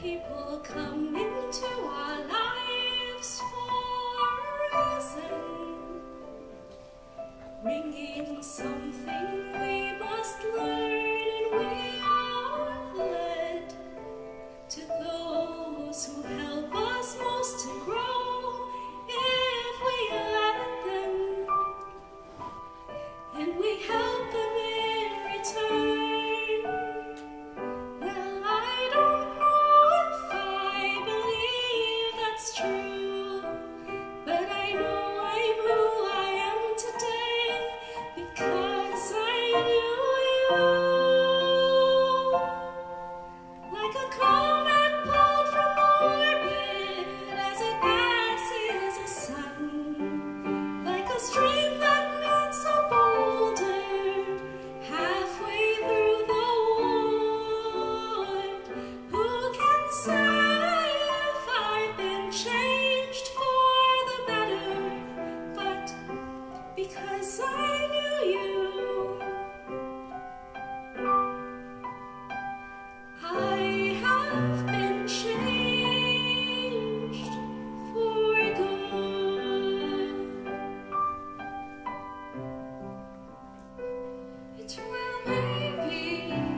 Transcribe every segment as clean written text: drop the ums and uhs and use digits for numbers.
people come into our lives for a reason, bringing something we must learn, and we are led to those who help us most to grow if we let them, and we help them in return. Well, I don't know if I believe that's true, but I know I'm who I am today because I knew you. Like a comet pulled from orbit as it passes a sun, like a stream that meets a boulder halfway through the wood. Who can say if I've been changed for the better? But because I knew you, I have been changed for good. It will maybe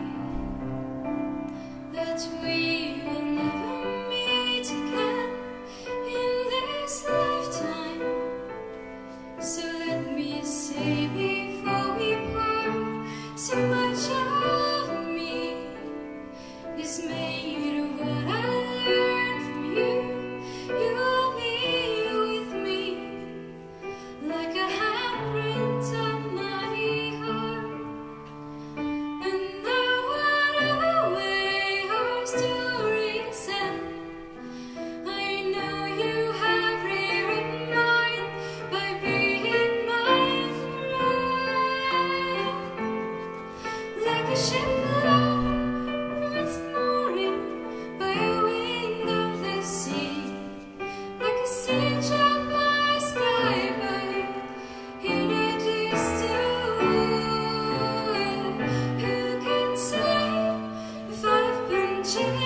that we will never meet again in this lifetime. So let me say before we part, so much of me is made of what I learned from you. You'll be with me like a handprint on my heart. And now whatever way our stories end, I know you have rewritten mine by being my friend. Like a ship alone from its mooring by a wind of the sea, like a siege up by a skybird in a distant wood. Who can say if I've been changed